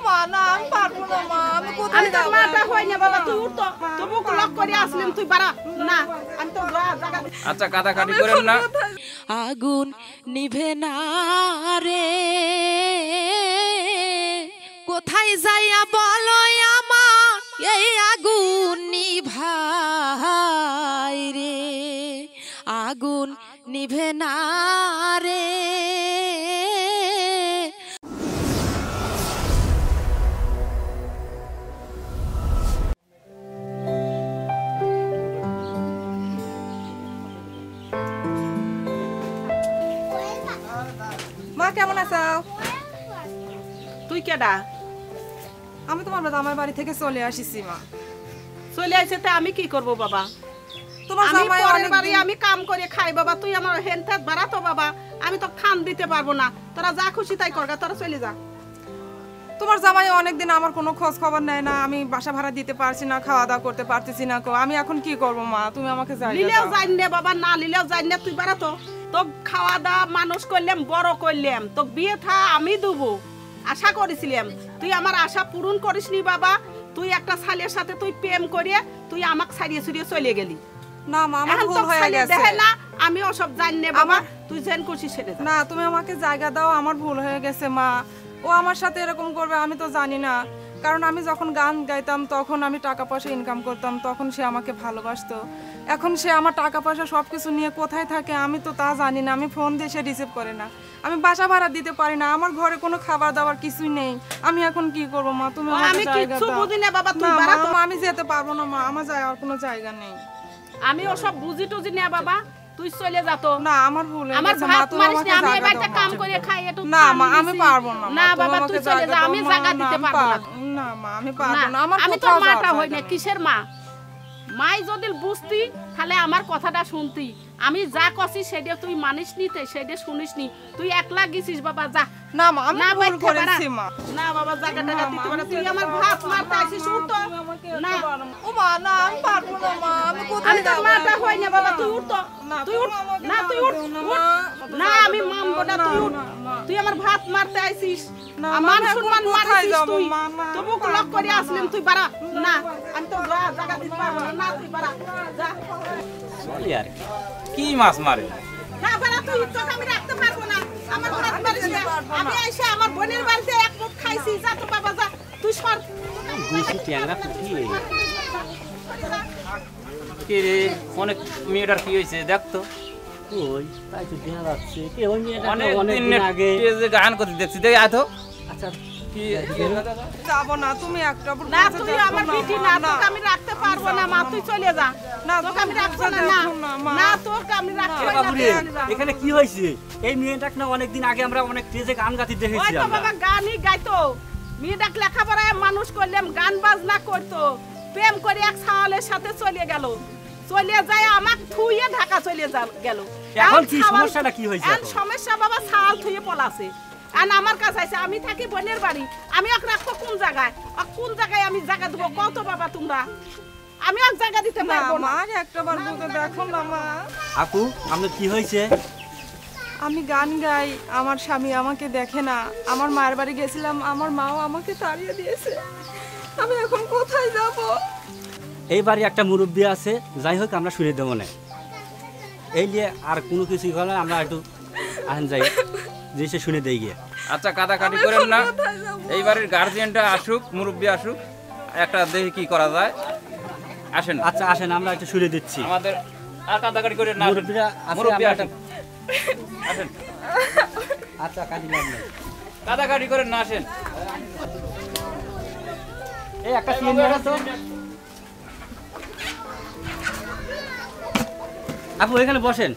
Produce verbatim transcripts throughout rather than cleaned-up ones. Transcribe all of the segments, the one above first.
মা না আমি পারবো না মা আমি কোথায় আমি তোর মাটা হই না বাবা তুই উঠ তো তবু লক করে আসলেন তুই বাড়া না আমি তো জায়গা আচ্ছা কাটাকাটি করেন না আগুন নিভে না রে কোথায় যাইয়া বলো আমার এই আগুন নিভাই রে আগুন নিভে না রে মা কেমন আছো তুই কেডা আমি তোমার আমার বাড়ি থেকে চলে আসিছি মা চলে আইছে তে আমি কি করব বাবা তোমার আমি জামাই পরের অনেক বাড়ি আমি কাম করে খাই বাবা তুই আমার হেনথাত বাড়া তো বাবা আমি তো খান দিতে পারবো না তোরা যা খুশি তাই করগা তোরা চলে যা তোমার জামাই অনেকদিন আমার কোনো খোঁজ খবর নেয় না আমি বাসা ভাড়া দিতে পারছি না খাওয়া দাওয়া করতে পারতেছি না কো আমি এখন কি করব মা তুমি আমাকে জানিয়ে লিলেও দাও যাই না বাবা না লিলেও যাই না তুই বাড়া তো তোক খাওয়া দাওয়া মানুষ করলাম বড় করলাম তোক বিয়ে থা আমি দেবো আশা করেছিলাম তুই আমার আশা পূরণ করিসনি বাবা তুই একটা ছেলের সাথে তুই প্রেম করিয়ে তুই আমাকে ছাড়িয়ে ছড়িয়ে চলে গেলি না মা আমার এখন ভুল তোক হয়ে ছেলে গেছে দেখে না আমি ওসব জানি না বাবা তুই জেন খুশি সেরে যা না তুমি আমাকে জায়গা দাও আমার ভুল হয়ে গেছে মা ও আমার সাথে এরকম করবে আমি তো জানি না কারণ আমি যখন গান গাইতাম তখন আমি টাকা পয়সা ইনকাম করতাম তখন সে আমাকে ভালোবাসতো এখন সে আমার টাকা পয়সা সব কিছু নিয়ে কোথায় থাকে আমি তো তা জানি না আমি ফোন দিয়ে সে রিসিভ করে না আমি বাসা ভাড়া দিতে পারি না আমার ঘরে কোনো খাবার দাবার কিছুই নেই আমি এখন কি করব মা তুমি আমাকে আমি জায়গা কিচ্ছু দাও বুঝি না বাবা তুই না, বাড়া মা, তো আমি যেতে পারবো না মা আমার যাওয়ার কোনো জায়গা নেই আমি ওসব বুঝি টুজি না বাবা তুই চলে যা তো না আমার ভুল হয়ে আমার গেছে মা ভাত তুমি মারিস আমাকে না আমি জায়গা এবারটা দাও কাম মা। করে খাই একটু না কাম মা আমি দিছি। পারবো না না তুমি বাবা আমাকে তুই চলে যা দাও, আমি মা, জায়গা না, দিতে আমি পারবো না পারবো না মা আমি পারবো না না, আমার আমি কোথাও তোর মাটা যাওয়ার হই না জায়গা কিসের মা মাই যদি বুঝতি তাহলে আমার কথাটা শুনতি আমি যা কছি সেটা তুই মানিস নিতে সেটা শুনিস নি তুই একলা গেছিস বাবা যা না মা আমি না ভুল বাইর করেছি মা না বাবা জায়গা টাকা না, দিতে মা, পারে আমি তুই যেতে আমার পারবো ভাত না, মারতে মা, আসিস উঠ তো তুমি আমাকে না একটু বারণ- ও মা না আমি পারবো না মা আমি কোথায় আমি তোর যাবো মাটা হই না বাবা তুই উঠ তো না, তুই উঠ তুমি আমাকে না তুই বারণ উঠ দিও না, উঠ। মা। না আমি মানবো না তুই উঠ না, না। তুই আমার ভাত মারতে আইছিস না, আমার মা, এখন সম্মান কোথায় মারিস যাবো, তুই মা, না, তবু আমি লক করে পারবো না, আসলেন মা। তুই বাড়া না আমি তো যা জায়গা দিতে পারবো না না তুই বাড়া যা চলি আর কি। কি মাছ মারে না বাড়া তুই তোকে আমি রাখতে পারবো না আমার ভাত মারিস না আমি এসে আমার বোনের বাড়িতে এক মুঠ খাইছি যা তো বাবা যা তুই সর দুইশো ট্যাংরা পুঁটি কি রে অনেক মেয়েটার কি হয়েছে দেখতো ওই তাই তো দেখা যাচ্ছে কে ওই মেয়েটা অনেক অনেক দিন দিন আগে যে গান করতে দেখছি দেখি আতো আচ্ছা কি যাবো না তুমি একটা ভুল না করেছো, তুই দেখো আমার না, বিটি মা, না তোকে আমি রাখতে পারবো না মা তুই চলে যা না, তোকে আমি তুমি রাখবো না দেখো না না, মা। না তোকে আমি রাখবো না বাবুরে চলে যা। এখানে কি হয়েছে এই মেয়েটাকে না অনেকদিন আগে আমরা অনেক স্টেজে গান গাতি ওই দেখেছি তো আমরা বাবা গানই গাইতো মেয়েটাক লেখাপড়ায় মানুষ করলাম গান বাজনা করতো প্রেম করে এক সাওয়ালের সাথে চলে গেল চলে যায় আমাক থুইয়ে ঢাকা চলে যা- গেল এখন কি সাওয়াল- সমস্যাটা কি হয়েছে এখন এখন? সমস্যা বাবা সাওয়াল থুইয়ে পলাছে আর আমার কাছে আছে আমি থাকি বোনের বাড়ি আমি ওকে রাখবো কোন জায়গায় আর কোন জায়গায় আমি জায়গা দেবো কত বাবা তোমরা আমি এক জায়গা দিতে না পারবো না মা একটা বার বলতে দেখো না মা আপু আপনার কি হয়েছে আমি গান গাই আমার স্বামী আমাকে দেখে না আমার মায়ের বাড়ি গেছিলাম আমার মাও আমাকে তাড়িয়ে দিয়েছে আমি এখন কোথায় যাব এই বাড়ি একটা মুরব্বী আছে যাই হোক আমরা শুনে দেবো না এই নিয়ে আর কোনো কিছুই হলে আমরা একটু আসেন যাই যে সে শুনে দেই গিয়ে আচ্ছা কাটাকাটি করেন না এইবারের গার্জিয়ানটা আসুক মুরব্বী আসুক একটা দেখি কি করা যায় আসেন আচ্ছা আসেন আমরা একটু শুনে দিচ্ছি আমাদের আর কাটাকাটি করেন না আসেন। মুরব্বীরা আছে, মুরব্বী আমরা আসেন আসেন আচ্ছা কাজী লাভ নেই কাটাকাটি করেন না আসেন এই একটা সিন নিয়ে তো আপু এখানে বসেন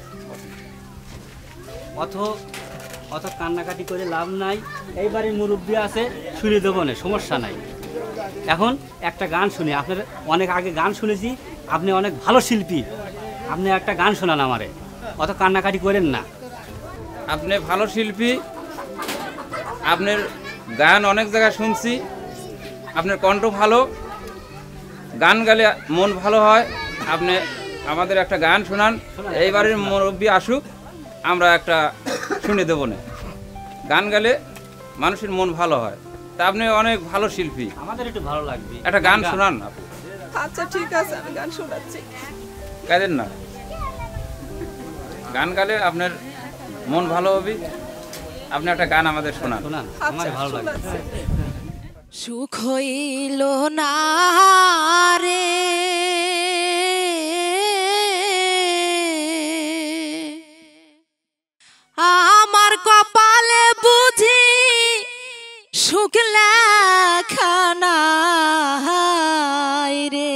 অত অত কান্নাকাটি করে লাভ নাই এই বাড়ির মুরব্বী আছে শুনে দেবো না সমস্যা নাই এখন একটা গান শুনি আপনার অনেক আগে গান শুনেছি আপনি অনেক ভালো শিল্পী আপনি একটা গান শোনান আমারে অত কান্নাকাটি করেন না আপনি ভালো শিল্পী আপনার গান অনেক জায়গায় শুনছি আপনার কণ্ঠ ভালো গান গালে মন ভালো হয় আপনি আমাদের একটা গান শোনান এইবারের মুরব্বী আসুক আমরা একটা শুনে দেবো না গান গালে মানুষের মন ভালো হয় তা আপনি অনেক ভালো শিল্পী, আমাদের একটু ভালো লাগবে। একটা গান শোনান আপু। আচ্ছা ঠিক আছে, আমি গান শোনাচ্ছি। গাইলেন না, গান গালে আপনার মন ভালো হবে। আপনি একটা গান আমাদের শোনান। শোনান, আমার আচ্ছা, ভালো লাগবে। শোনাচ্ছি। সুখ হইল না রে আমার কপালে বুঝি সুখ লেখা নাই রে,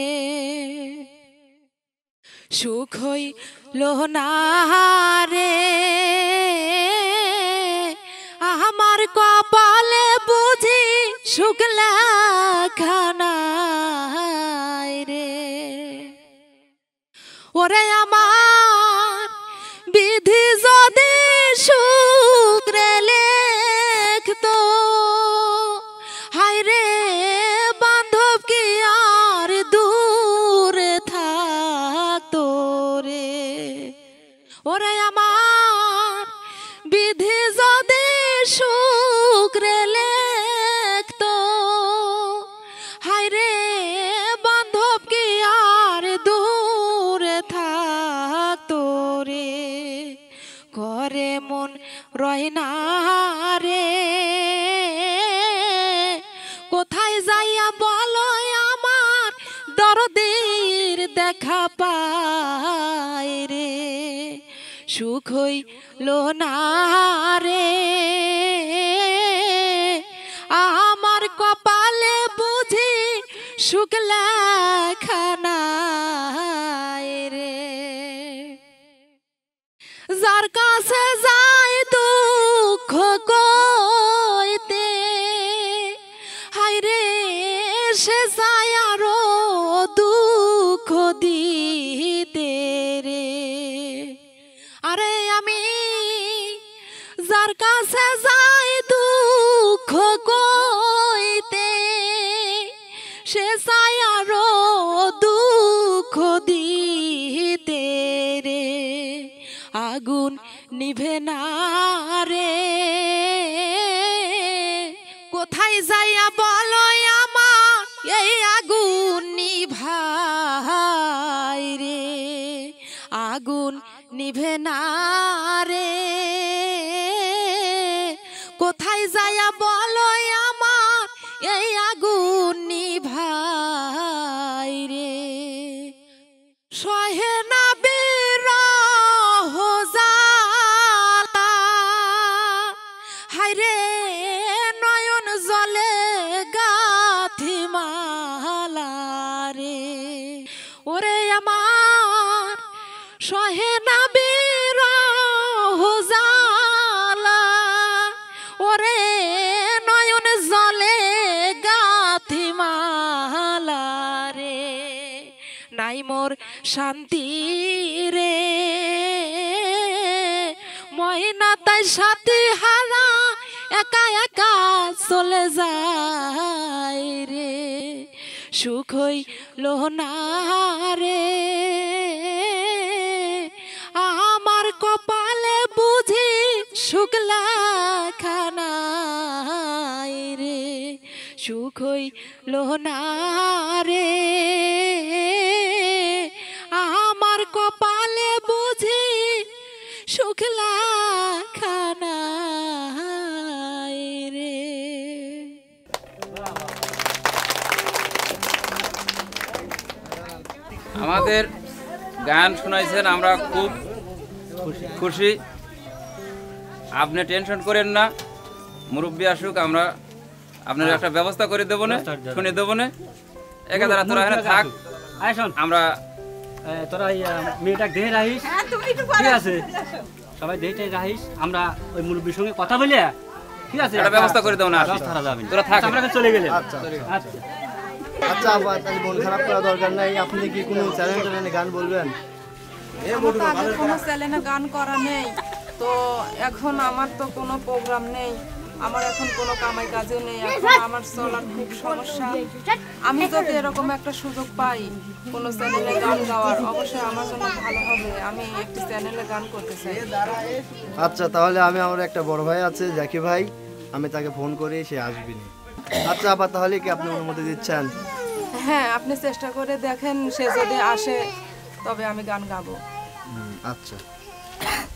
সুখ হইল না রে আমার কপালে বুঝি সুখ লেখা নাই রে। ওরে আমার বিধি যদি শুক্রে লেখতো, হায় রে বান্ধব কি আর দূরে থাকতো রে। ওরে আমার বিধি যদি শুক্রে লেখতো, হায় রে বান্ধব কি আর দূরে থাকতো রে। করে মন রয় না রে কোথায় যাইয়া বলো আমার দরদের দেখা পায় রে। সুখ হইল না রে আমার কপালে বুঝি সুখ লেখা নাই রে। যার কাছে যায় দুঃখ কইতে, হায় রে সে যায় আরো দুঃখ দিতে রে। আরে আমি যার কাছে যাই দুঃখ কইতে, সে যায় আরো দুঃখ দিতে রে। আগুন নিভে না রে কোথায় যাইয়া বলো আমার এই আগুন নিভাই রে। আগুন নিভে না রে কোথায় যাইয়া বলো আমার এই আগুন নিভাই রে। সহে না বিরহ জ্বালা, হায় রে নয়ন জলে গাথি মালা রে। ওরে আমার সহে না বিরহ জ্বালা, ওরে নয়ন জলে গাথি মালা রে। নাই মোর শান্তি রে ময়না তাই সাথী হারা একা একা চলে যায় রে। সুখ হইল না রে আমার কপালে বুঝি সুখ লেখা নাই রে। সুখ হইল না রে আমার কপালে বুঝি সুখ লেখা নাই রে। আমাদের গান শোনাইছেন, আমরা খুব খুশি। আপনি টেনশন করেন না, মুরব্বী আসুক, আমরা আপনার একটা ব্যবস্থা করে দেবো না, শুনে দেবো না। একা দ্বারা তোরা এখানে থাক, আয় শোন, আমরা এ, তোরা এই আহ, মেয়েটাকে দেখে রাখিস, হ্যাঁ তুমি একটু ঠিক আছে? সবাই দেখে রাখিস, আমরা ওই মুরব্বীর সঙ্গে কথা বলে, ঠিক আছে, একটা ব্যবস্থা করে দেবো না, আসি। ব্যবস্থা করা যাবে না। তোরা থাক। আচ্ছা, আমরা এখন চলে গেলেন। আচ্ছা। আচ্ছা আচ্ছা আবার তাহলে মন খারাপ করা দরকার নাই। আপনি কি কোনো চ্যানেল ট্যানেলে গান বলবেন? আমার তো আগে কোনো চ্যানেলে গান করা নেই, তো এখন আমার তো কোনো প্রোগ্রাম নেই, আমার এখন কোনো কামাই কাজও নেই, এখন আমার চলার খুব সমস্যা। আমি যদি এরকম একটা সুযোগ পাই কোনো চ্যানেলে গান গাওয়ার, অবশ্যই আমার জন্য ভালো হবে। আমি একটি চ্যানেলে গান করতে চাই। আচ্ছা তাহলে আমি আমার একটা বড় ভাই আছে জাকি ভাই, আমি তাকে ফোন করি, সে আসবি না। আচ্ছা আপা, তাহলে কি আপনি অনুমতি দিচ্ছেন? হ্যাঁ, আপনি চেষ্টা করে দেখেন, সে যদি আসে তবে আমি গান গাবো। হুম, আচ্ছা।